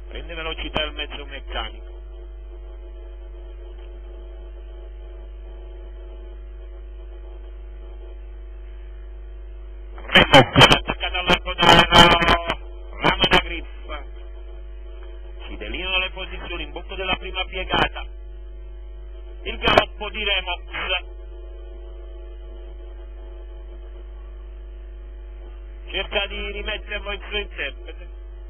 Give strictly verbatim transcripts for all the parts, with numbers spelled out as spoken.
prende velocità il mezzo meccanico. Remox attaccato all'arco da Ramanagrif, si delineano le posizioni in bocca della prima piegata, il galoppo di Remox, cerca di rimetterlo in suo interprete,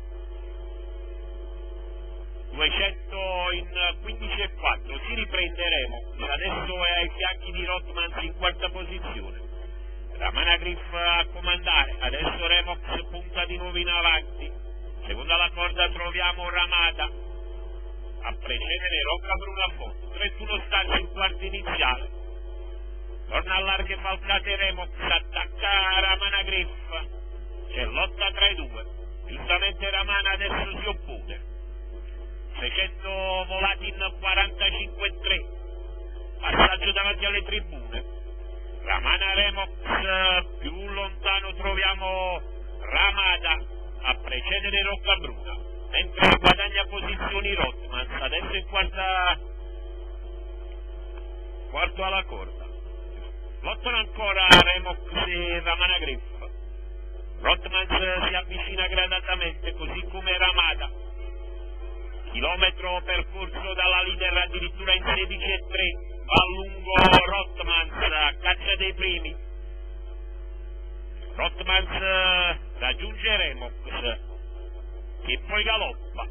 duecento in quindici e quattro, si riprende Remox, adesso è ai fianchi di Rothmans in quarta posizione. Ramanagrif a comandare, adesso Remox punta di nuovo in avanti, seconda la corda troviamo Ramada, a precedere Roccabruna a fondo, trentuno stanze in quarto iniziale, torna a larghe falcate Remox, attacca Ramanagrif, c'è lotta tra i due, giustamente Ramana adesso si oppone, seicento volati in quarantacinque e tre, passaggio davanti alle tribune, Ramana Remox, più lontano troviamo Ramada a precedere Roccabruna, mentre guadagna posizioni Rothmans, adesso in quarta, quarto alla corda, lottano ancora Remox e Ramanagrif, Rothmans si avvicina gradatamente così come Ramada, chilometro percorso dalla leader addirittura in sedici e tre, a lungo Rothmans a caccia dei primi, Rothmans raggiunge Remox che poi galoppa,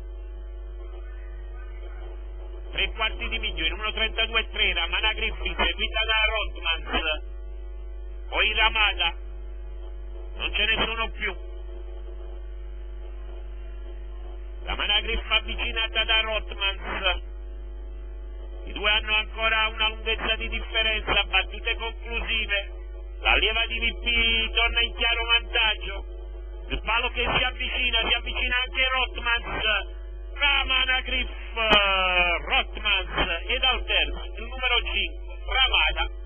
tre quarti di miglio in uno trentadue e tre, Ramanagrif seguita da Rothmans, poi Ramada, non ce ne sono più, Ramanagrif avvicinata da Rothmans, i due hanno ancora una lunghezza di differenza, battute conclusive, la leva di V P torna in chiaro vantaggio, il palo che si avvicina, si avvicina anche Rothmans, Ramanagrif, Rothmans ed al terzo il numero cinque, Ramada,